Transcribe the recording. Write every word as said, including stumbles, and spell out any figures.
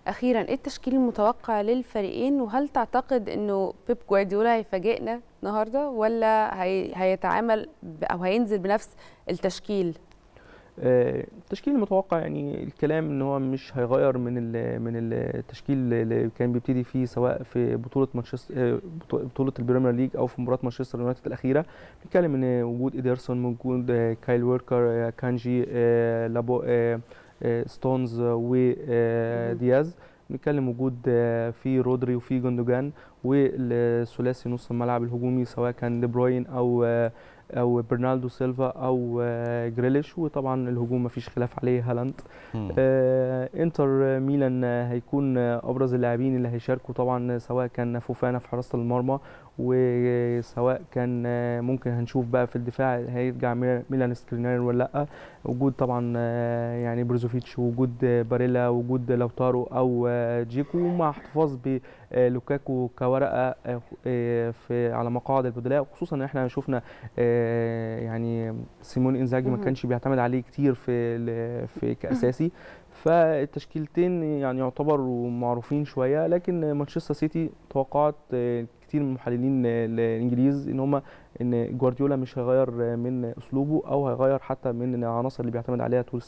اخيرا ايه التشكيل المتوقع للفريقين، وهل تعتقد انه بيب جوارديولا هيفاجئنا النهارده ولا هي... هيتعامل ب... او هينزل بنفس التشكيل؟ التشكيل المتوقع يعني الكلام ان هو مش هيغير من من التشكيل اللي كان بيبتدي فيه سواء في بطوله مانشستر بطوله البريمير ليج او في مباراه مانشستر يونايتد الاخيره. بنتكلم ان وجود ايدرسون، موجود كايل ويركر، كانجي، لابو، ستونز ودياز. بنتكلم وجود في رودري وفي جوندوجان، والثلاثي نص الملعب الهجومي سواء كان دي بروين او او برنالدو سيلفا او جريليش، وطبعا الهجوم مفيش خلاف عليه هالاند. آه انتر ميلان هيكون ابرز اللاعبين اللي هيشاركوا طبعا، سواء كان فوفانا في حراسه المرمى، وسواء كان ممكن هنشوف بقى في الدفاع هيرجع ميلان سكرينير ولا لا. وجود طبعا يعني بروزوفيتش، وجود باريلا، وجود لوتارو او جيكو، مع احتفاظ بلوكاكو كورقه في على مقاعد البدلاء، خصوصا ان احنا شفنا يعني سيمون انزاجي ما كانش بيعتمد عليه كتير في في كاساسي. فالتشكيلتين يعني يعتبروا معروفين شويه، لكن مانشستر سيتي توقعات كتير من المحللين الانجليز ان هم ان جوارديولا مش هيغير من اسلوبه او هيغير حتى من العناصر اللي بيعتمد عليها طول